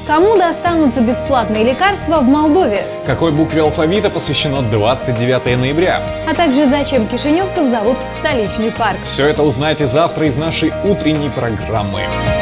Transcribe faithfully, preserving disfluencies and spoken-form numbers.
Кому достанутся бесплатные лекарства в Молдове? Какой букве алфавита посвящено двадцать девятое ноября? А также зачем кишиневцев зовут в столичный парк? Все это узнаете завтра из нашей утренней программы.